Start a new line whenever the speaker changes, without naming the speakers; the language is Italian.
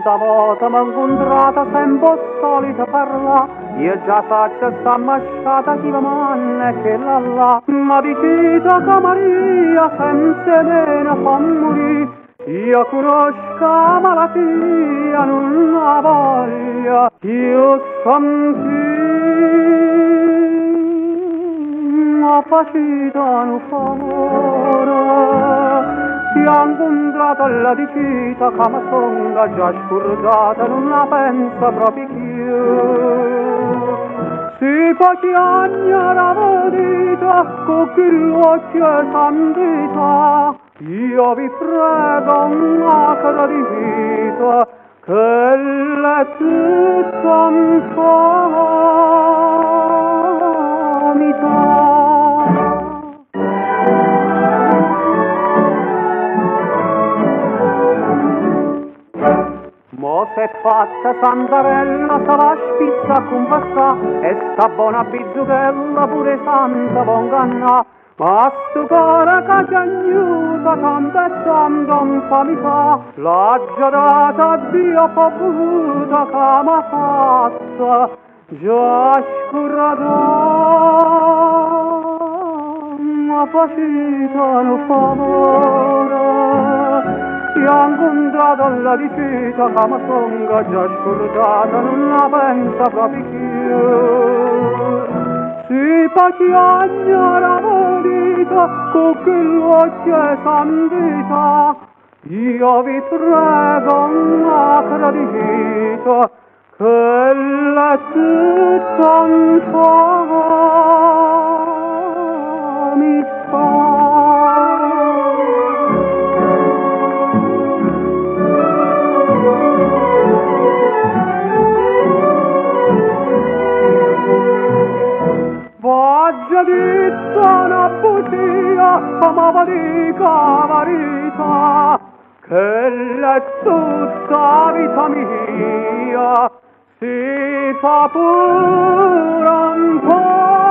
quanta volta m'ho incontrata sempre solita parla, io già faccio sta masciata chi va manne che là, ma dicita che Maria senza me ne fa morire, io conosco la malattia, non la voglia, io son qui, ma facita un favore, si è incontrata la dicita che mi songa già scordata, non la pensa proprio più. Si fa chiagnare vedita con quell'occhio santità, io vi prego una carità che le tutta infamità. Mo s'è fatta Santarella, se la spizza a compassà, e sta buona bizzuchella pure santa vonganna. Ma sto cuore che ci aiuta tanto e tanto infamità, l'ha già data a Dio voluta che m'ha fatta già scurata, m'ha facita un favore. Si è incontrata la dicita che mi songa già scordata, non la pensa proprio più. Si fa chiagnare volita con quell'occhio santità, io vi prego una carità che la tutta infamità. V'ho detto una bugia, ma va dica verità, che l'è tutta vita mia, si fa pure un po'.